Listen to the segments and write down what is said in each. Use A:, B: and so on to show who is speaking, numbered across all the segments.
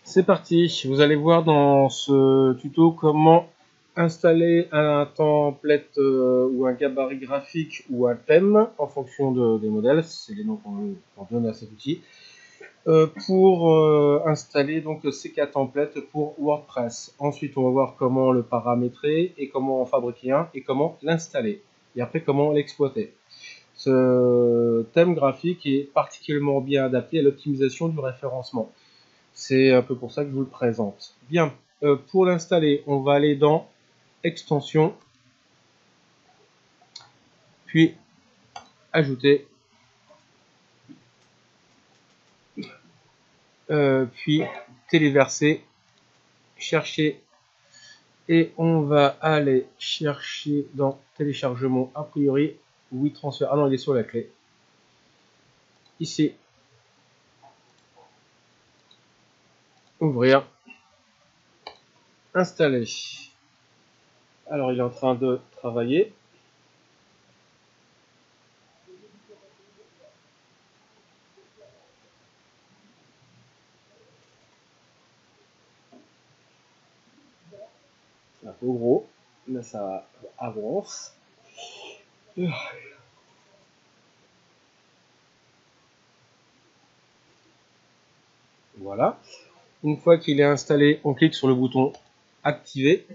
A: C'est parti, vous allez voir dans ce tuto comment installer un template ou un gabarit graphique ou un thème en fonction des modèles, c'est les noms qu'on donne à cet outil, pour installer donc le CK template pour WordPress. Ensuite, on va voir comment le paramétrer et comment en fabriquer un et comment l'installer. Et après, comment l'exploiter. Ce thème graphique est particulièrement bien adapté à l'optimisation du référencement. C'est un peu pour ça que je vous le présente. Bien, pour l'installer, on va aller dans Extensions, puis Ajouter, puis Téléverser, Chercher, et on va aller chercher dans Téléchargement, a priori, oui, transfert. Ah non, il est sur la clé. Ici, Ouvrir, Installer. Alors, il est en train de travailler. C'est un peu gros, mais ça avance. Voilà. Une fois qu'il est installé, on clique sur le bouton Activer.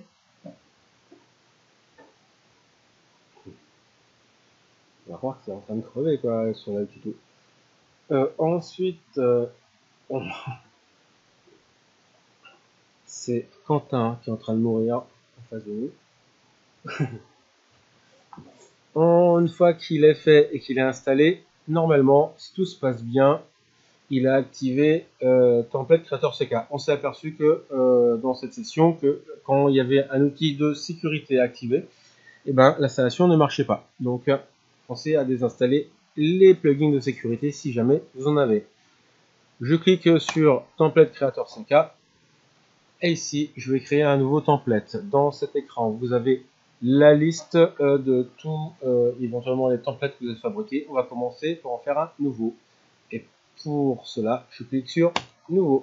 A: On va voir que c'est en train de crever quoi sur le tuto. Ensuite, c'est Quentin qui est en train de mourir en face de nous. Une fois qu'il est fait et qu'il est installé, normalement, si tout se passe bien, il a activé Template Creator CK. On s'est aperçu que dans cette session, que quand il y avait un outil de sécurité activé, eh ben, l'installation ne marchait pas. Donc, pensez à désinstaller les plugins de sécurité si jamais vous en avez. Je clique sur Template Creator CK. Et ici, je vais créer un nouveau template. Dans cet écran, vous avez la liste de tous éventuellement les templates que vous avez fabriqués. On va commencer par en faire un nouveau. Et pour cela, je clique sur Nouveau.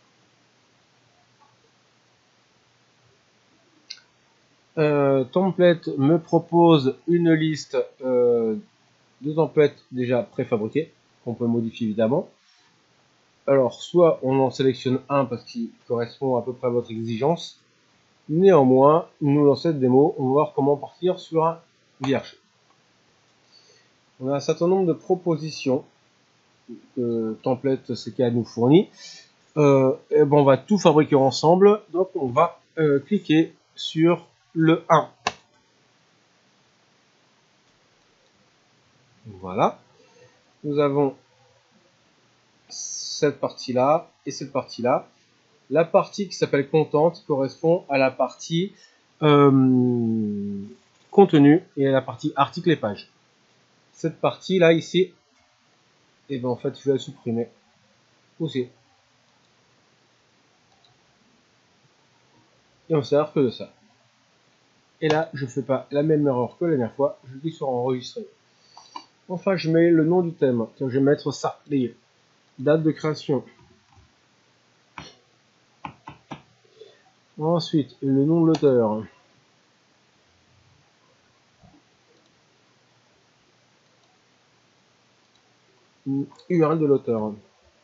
A: Template me propose une liste de templates déjà préfabriqués, qu'on peut modifier évidemment. Alors, soit on en sélectionne un parce qu'il correspond à peu près à votre exigence. Néanmoins, nous dans cette démo, on va voir comment partir sur un vierge. On a un certain nombre de propositions que Template CK nous fournit. Et bon, on va tout fabriquer ensemble. Donc, on va cliquer sur le 1. Voilà. Nous avons cette partie-là et cette partie-là. La partie qui s'appelle Contente correspond à la partie contenu et à la partie articles et pages. Cette partie-là, ici, et ben en fait, je vais la supprimer aussi. Et on ne sert que de ça. Et là, je ne fais pas la même erreur que la dernière fois. Je clique sur enregistrer. Enfin, je mets le nom du thème. Tiens, je vais mettre ça. Date de création. Ensuite, le nom de l'auteur. URL de l'auteur.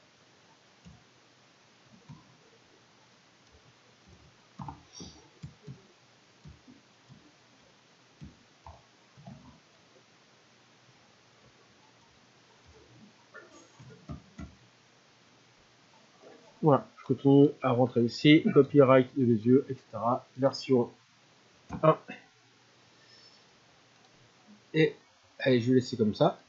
A: Voilà, je continue à rentrer ici. Copyright de les yeux, etc. Version 1. Et allez, je vais laisser comme ça.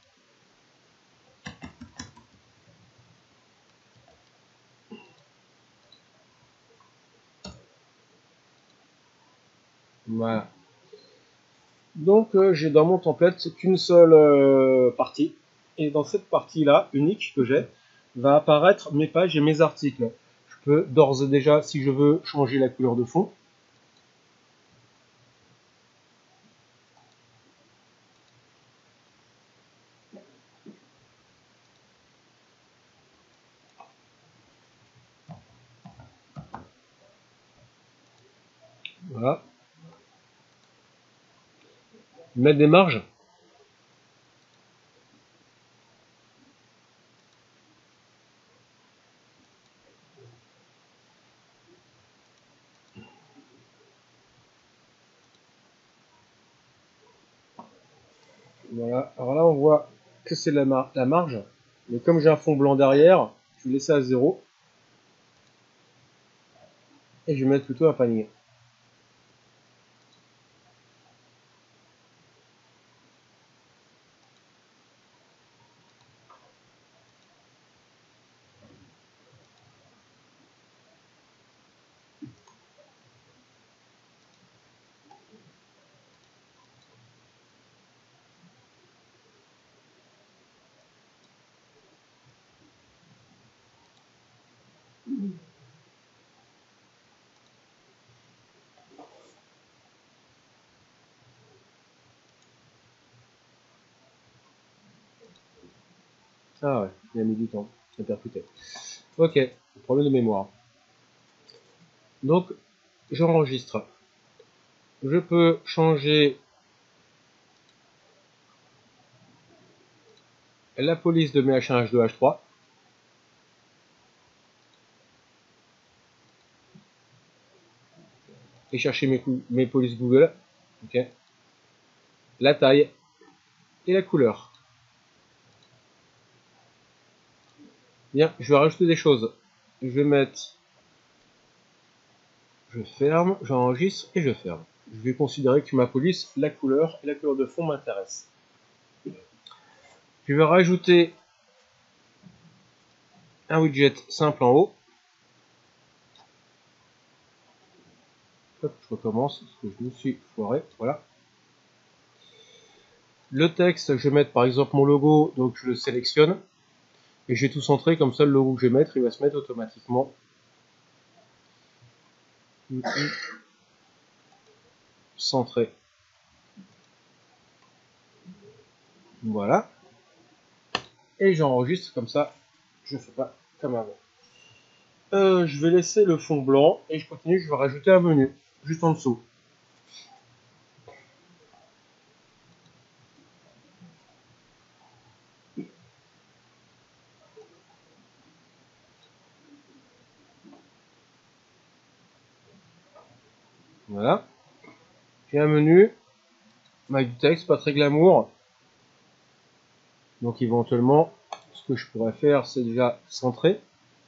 A: Voilà. Donc, j'ai dans mon template qu'une seule partie. Et dans cette partie-là, unique que j'ai, va apparaître mes pages et mes articles. Je peux d'ores et déjà, si je veux, changer la couleur de fond. Voilà. Mettre des marges. Voilà. Alors là, on voit que c'est la marge. Mais comme j'ai un fond blanc derrière, je vais laisser à 0. Et je vais mettre plutôt un panier. Ah ouais, il a mis du temps à percuter. Ok, problème de mémoire. Donc, j'enregistre. Je peux changer la police de mes H1, H2, H3. Et chercher mes polices Google. Ok. La taille et la couleur. Bien, je vais rajouter des choses. Je vais mettre... Je ferme, j'enregistre et je ferme. Je vais considérer que ma police, la couleur et la couleur de fond m'intéressent. Je vais rajouter un widget simple en haut. Hop, je recommence parce que je me suis foiré. Voilà. Le texte, je vais mettre par exemple mon logo, donc je le sélectionne. Et je vais tout centrer, comme ça le logo que je vais mettre, il va se mettre automatiquement. Centré. Voilà. Et j'enregistre comme ça, je ne fais pas comme avant. Je vais laisser le fond blanc et je continue, je vais rajouter un menu, juste en dessous. Voilà. J'ai un menu, avec du texte, pas très glamour. Donc éventuellement, ce que je pourrais faire, c'est déjà centrer.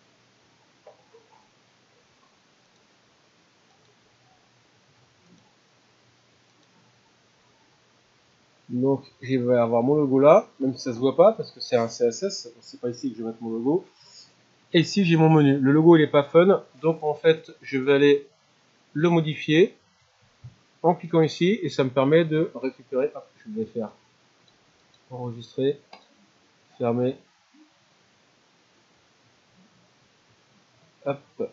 A: Donc je vais avoir mon logo là, même si ça se voit pas, parce que c'est un CSS, c'est pas ici que je vais mettre mon logo. Et ici j'ai mon menu. Le logo il est pas fun, donc en fait je vais aller le modifier en cliquant ici, et ça me permet de récupérer. Hop, je vais faire enregistrer, fermer. Hop.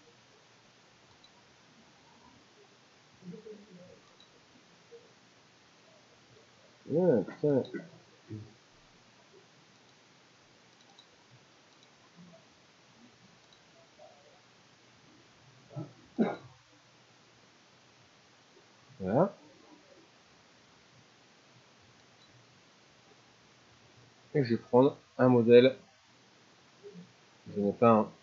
A: Ouais, putain. Voilà. Et je vais prendre un modèle. Je n'ai pas un.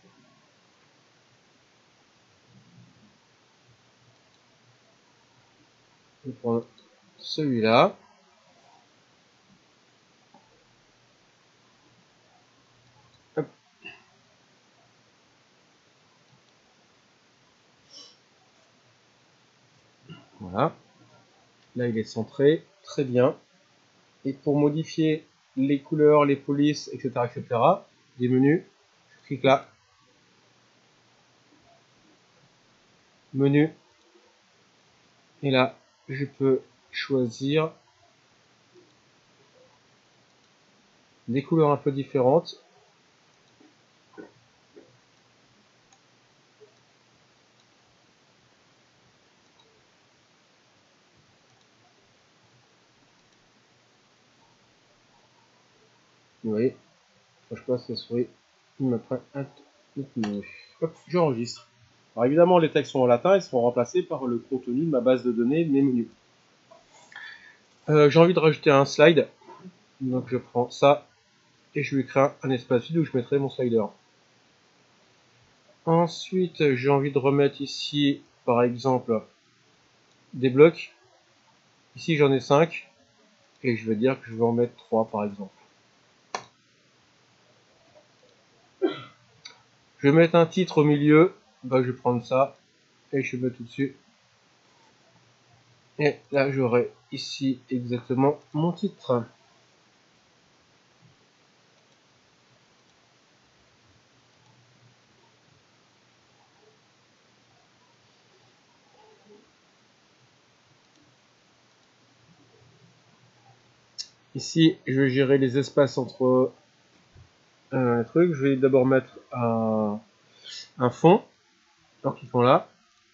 A: Je vais prendre celui-là. Voilà. Là, il est centré. Très bien. Et pour modifier les couleurs, les polices, etc., des menus, je clique là. Menu. Et là, je peux choisir des couleurs un peu différentes. Vous voyez, quand je passe la souris, il me prend un tout menu. Hop, j'enregistre. Alors évidemment, les textes sont en latin, ils seront remplacés par le contenu de ma base de données, de mes menus. J'ai envie de rajouter un slide, donc je prends ça et je lui crée un espace vide où je mettrai mon slider. Ensuite, j'ai envie de remettre ici, par exemple, des blocs. Ici, j'en ai 5 et je vais dire que je vais en mettre 3 par exemple. Je vais mettre un titre au milieu, bah, je vais prendre ça et je vais mettre tout dessus. Et là, j'aurai ici exactement mon titre. Ici, je vais gérer les espaces entre trucs. Je vais d'abord mettre un fond, en cliquant là.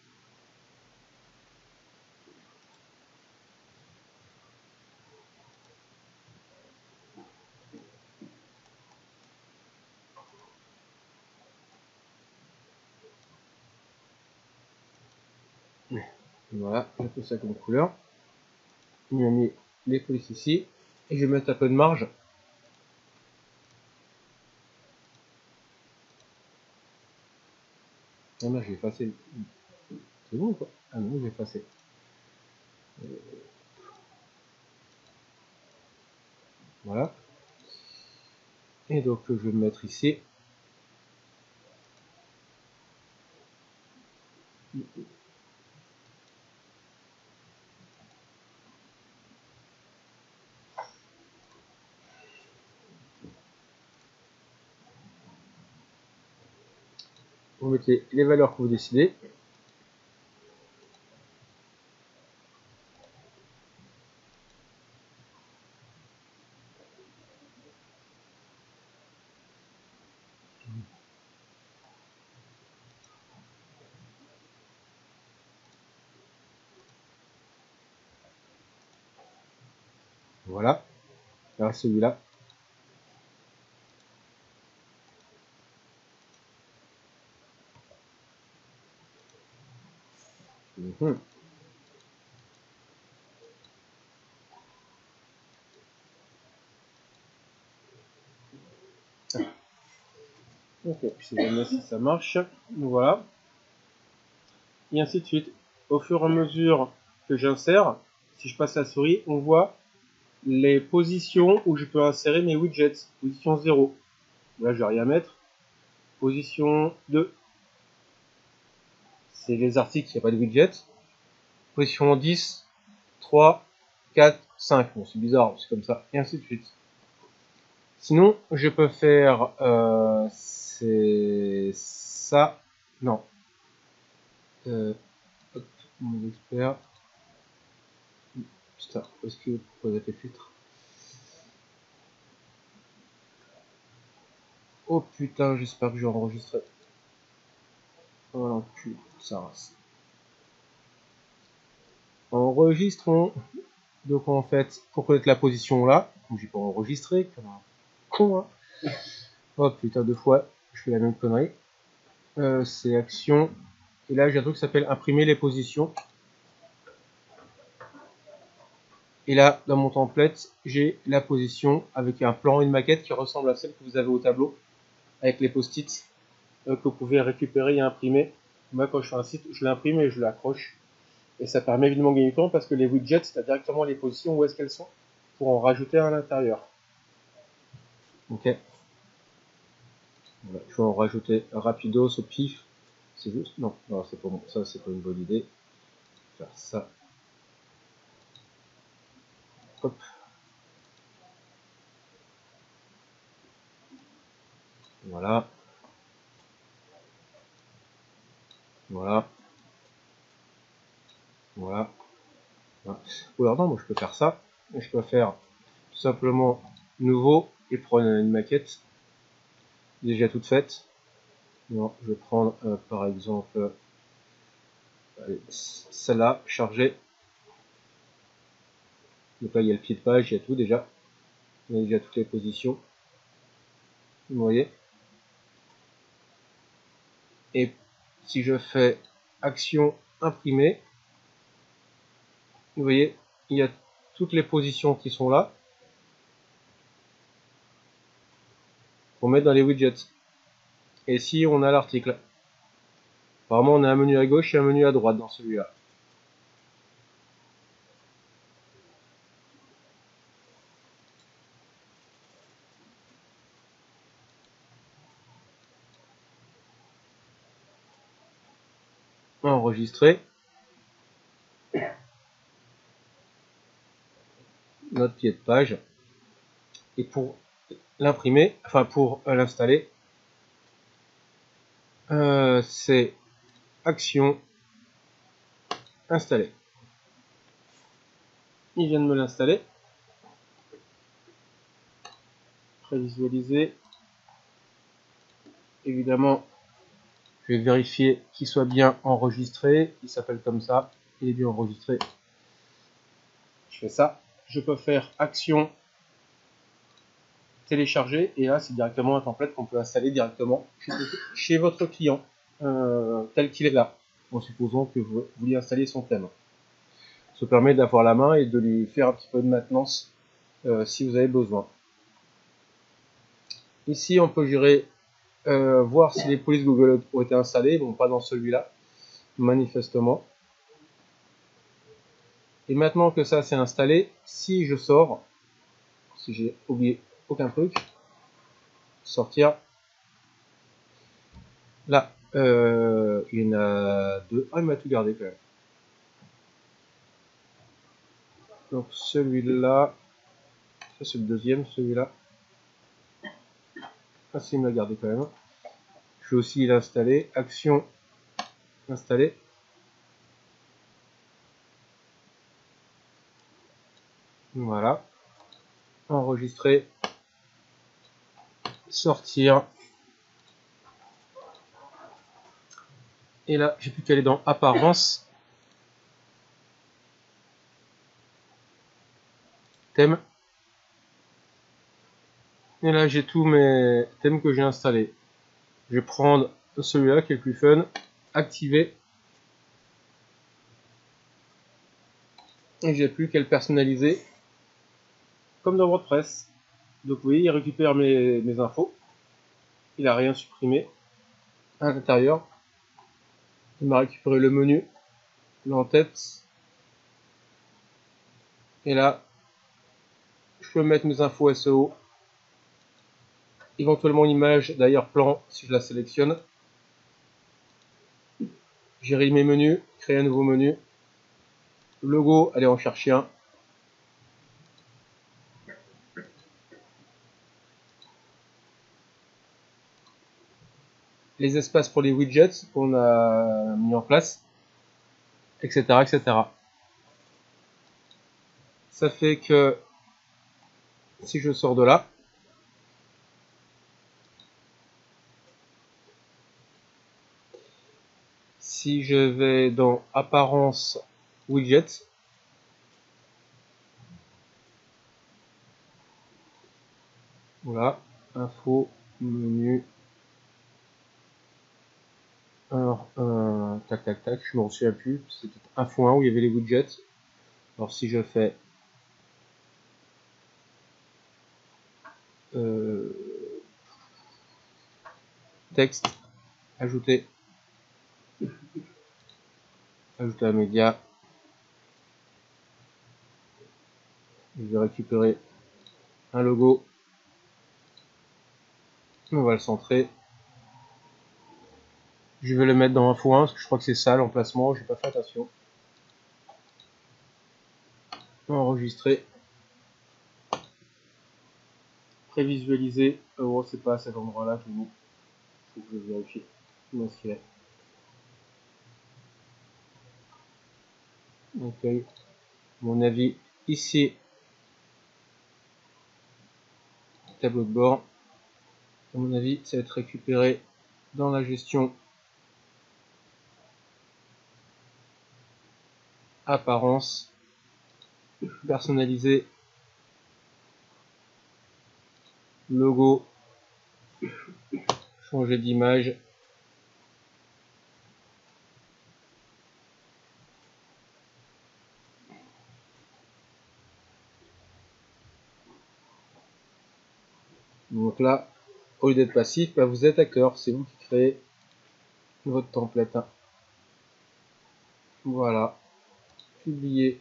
A: Voilà, j'ai fait ça comme couleur. Il m'a mis les polices ici. Et je vais mettre un peu de marge. Ah non, j'ai effacé. C'est bon ou quoi? Ah non, j'ai effacé. Voilà. Et donc, je vais me mettre ici. Vous mettez les valeurs que vous décidez. Voilà. Là, celui-là. Mmh. Ok, je vais voir si ça marche. Voilà. Et ainsi de suite. Au fur et à mesure que j'insère, si je passe la souris, on voit les positions où je peux insérer mes widgets. Position 0. Là, je vais rien mettre. Position 2. C'est les articles, il n'y a pas de widget. Position 10, 3, 4, 5. Bon, c'est bizarre, c'est comme ça. Et ainsi de suite. Sinon, je peux faire c'est ça. Non. Hop, mon expert. Putain, où est-ce que vous avez fait filtre? Oh putain, j'espère que j'ai enregistré. Oh l'encul, ça rase. Enregistrons. Donc en fait, pour connaître la position là, comme j'ai pas enregistré, comme un con, hein. Oh putain, 2 fois, je fais la même connerie. C'est action. Et là, j'ai un truc qui s'appelle imprimer les positions. Et là, dans mon template, j'ai la position avec un plan et une maquette qui ressemble à celle que vous avez au tableau, avec les post-it que vous pouvez récupérer et imprimer. Moi, quand je fais un site, je l'imprime et je l'accroche. Et ça permet évidemment de gagner du temps parce que les widgets, c'est directement les positions où est-ce qu'elles sont pour en rajouter à l'intérieur. Ok. Voilà, je vais en rajouter rapidos au pif. C'est juste. Non, non, c'est pas bon. Ça, c'est pas une bonne idée. Faire ça. Hop. Voilà. Voilà. Voilà. Voilà. Ou alors non, moi je peux faire ça. Et je peux faire tout simplement nouveau et prendre une maquette déjà toute faite. Non, je vais prendre par exemple celle-là, chargée. Donc là il y a le pied de page, il y a tout déjà. Il y a déjà toutes les positions. Vous voyez. Et si je fais action imprimer, vous voyez, il y a toutes les positions qui sont là pour mettre dans les widgets. Et si on a l'article, apparemment on a un menu à gauche et un menu à droite dans celui-là. Enregistrer notre pied de page, et pour l'imprimer, enfin pour l'installer, c'est action installer. Il vient de me l'installer. Prévisualiser. Évidemment, je vais vérifier qu'il soit bien enregistré. Il s'appelle comme ça. Il est bien enregistré. Je fais ça. Je peux faire action télécharger, et là c'est directement un template qu'on peut installer directement chez votre client tel qu'il est là, en supposant que vous vouliez installer son thème. Ça permet d'avoir la main et de lui faire un petit peu de maintenance si vous avez besoin. Ici on peut gérer, voir si les polices Google ont été installées, bon pas dans celui-là manifestement. Et maintenant que ça c'est installé, si je sors, si j'ai oublié aucun truc, sortir, là il y en a deux. Ah, il m'a tout gardé quand même. Donc celui-là, ça c'est le deuxième, celui-là. Ah si, il me l'a gardé quand même. Je vais aussi l'installer. Action, installer. Voilà. Enregistrer. Sortir. Et là, j'ai plus qu'à aller dans Apparence. Thème. Et là, j'ai tous mes thèmes que j'ai installés. Je vais prendre celui-là qui est le plus fun. Activer. Et j'ai plus qu'à le personnaliser. Comme dans WordPress. Donc vous voyez, il récupère mes infos. Il n'a rien supprimé à l'intérieur. Il m'a récupéré le menu, l'en-tête. Et là, je peux mettre mes infos SEO. Éventuellement une image d'arrière-plan si je la sélectionne. Gérer mes menus, créer un nouveau menu. Logo, aller en chercher un. Les espaces pour les widgets qu'on a mis en place, etc., etc. Ça fait que si je sors de là, si je vais dans Apparence Widgets, voilà, info, menu, alors, tac tac tac, je m'en souviens plus, c'était info 1 où il y avait les widgets. Alors si je fais texte, ajouter un média, je vais récupérer un logo, on va le centrer, je vais le mettre dans info 1 parce que je crois que c'est ça l'emplacement, j'ai pas fait attention. Enregistrer, prévisualiser, oh c'est pas à cet endroit là qu'il faut que je vérifie où est-ce qu'il est. Ok, mon avis ici, tableau de bord, à mon avis ça va être récupéré dans la gestion apparence, personnaliser, logo, changer d'image, Donc là, au lieu d'être passif, bah, vous êtes acteur, c'est vous qui créez votre template. Voilà, publier,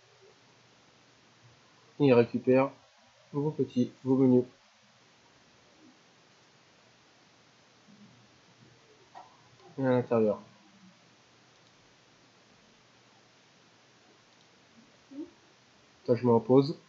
A: il récupère vos menus. Et à l'intérieur. Ça, je me repose.